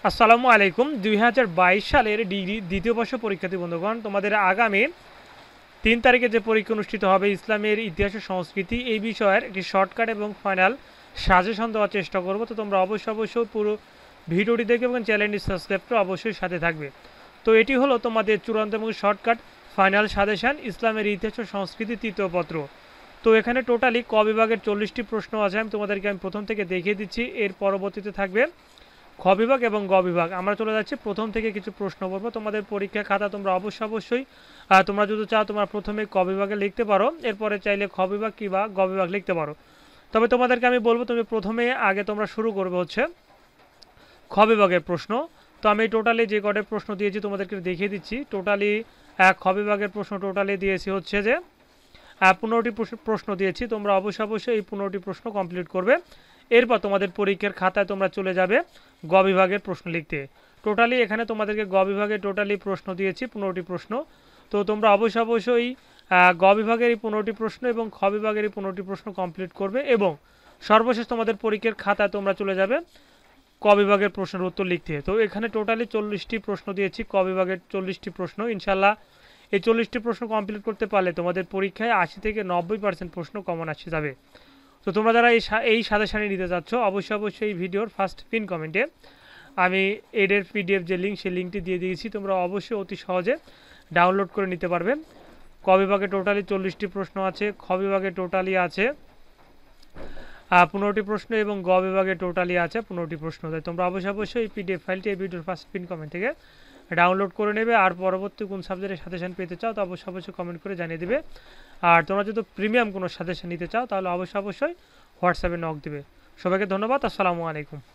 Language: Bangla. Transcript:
আসসালামু আলাইকুম। 2022 সালের ডিগ্রি দ্বিতীয় বর্ষ পরীক্ষার্থী বন্ধুগণ, তোমাদের আগামী 3 তারিখে যে পরীক্ষা অনুষ্ঠিত হবে ইসলামের ইতিহাস ও সংস্কৃতি এই বিষয়ের একটি শর্টকাট এবং ফাইনাল সাজেশন দেওয়ার চেষ্টা করব। তো তোমরা অবশ্যই পুরো ভিডিওটি দেখবে এবং চ্যানেলটি সাবস্ক্রাইব করে অবশ্যই সাথে থাকবে। তো এটি হলো তোমাদের চূড়ান্ত এবং শর্টকাট ফাইনাল সাজেশন ইসলামের ইতিহাস ও সংস্কৃতি তৃতীয় পত্র। তো এখানে টোটালি ক বিভাগের 40টি প্রশ্ন আছে। আমি প্রথম থেকে দেখিয়ে দিচ্ছি, এর পরবর্তীতে থাকবে খ বিভাগ এবং গ বিভাগ। আমরা চলে যাচ্ছি প্রথম থেকে কিছু প্রশ্ন পড়বো। তোমাদের পরীক্ষা খাতা তোমরা অবশ্যই তোমরা যদি চাও তোমরা প্রথমে ক বিভাগে লিখতে পারো, এরপরে চাইলে খ বিভাগ কিংবা গ বিভাগ লিখতে পারো। তবে তোমাদেরকে আমি বলবো তুমি প্রথমে আগে তোমরা শুরু করবে হচ্ছে খ বিভাগের প্রশ্ন। তো আমি টোটালি যে কটা প্রশ্ন দিয়েছি তোমাদেরকে দেখিয়ে দিচ্ছি। টোটালি খ বিভাগের প্রশ্ন টোটালি দিয়েছি হচ্ছে যে 15টি প্রশ্ন দিয়েছি। তোমরা অবশ্যই এই 15টি প্রশ্ন কমপ্লিট করবে। এরপর তোমাদের পরীক্ষার খাতায় তোমরা চলে যাবে গ বিভাগের প্রশ্ন লিখতে। টোটালি এখানে তোমাদেরকে গ বিভাগে টোটালি প্রশ্ন দিয়েছি 15টি প্রশ্ন। তো তোমরা অবশ্যই গ বিভাগের এই 15টি প্রশ্ন এবং খ বিভাগের এই 15টি প্রশ্ন কমপ্লিট করবে এবং সর্বশেষ তোমাদের পরীক্ষার খাতায় তোমরা চলে যাবে ক বিভাগের প্রশ্নের উত্তর লিখতে। তো এখানে টোটালি 40টি প্রশ্ন দিয়েছি, ক বিভাগের 40টি প্রশ্ন। ইনশাল্লাহ এই 40টি প্রশ্ন কমপ্লিট করতে পারলে তোমাদের পরীক্ষায় 80 থেকে 90% প্রশ্ন কমন আসে যাবে। তো তোমরা যারা এই সাজেশানে নিতে চাচ্ছ অবশ্যই এই ভিডিওর ফার্স্ট পিন কমেন্টে আমি এর পিডিএফ যে লিঙ্ক সেই লিঙ্কটি দিয়ে দিয়েছি। তোমরা অবশ্যই অতি সহজে ডাউনলোড করে নিতে পারবে। ক বিভাগে টোটালি 40টি প্রশ্ন আছে, খ বিভাগে টোটালি আছে 15টি প্রশ্ন এবং গ বিভাগে টোটালি আছে 15টি প্রশ্ন। তাই তোমরা অবশ্যই এই পিডিএফ ফাইলটি এই ভিডিওর ফার্স্ট পিন কমেন্ট থেকে ডাউনলোড করে নেবে। আর পরবর্তী কোন সাবজেক্টের সাজেশন পেতে চাও তো অবশ্যই কমেন্ট করে জানিয়ে দেবে। আর তোমরা যদি প্রিমিয়াম কোনো সাজেশন নিতে চাও তাহলে অবশ্যই হোয়াটসঅ্যাপে নক দেবে। সবাইকে ধন্যবাদ। আসসালামু আলাইকুম।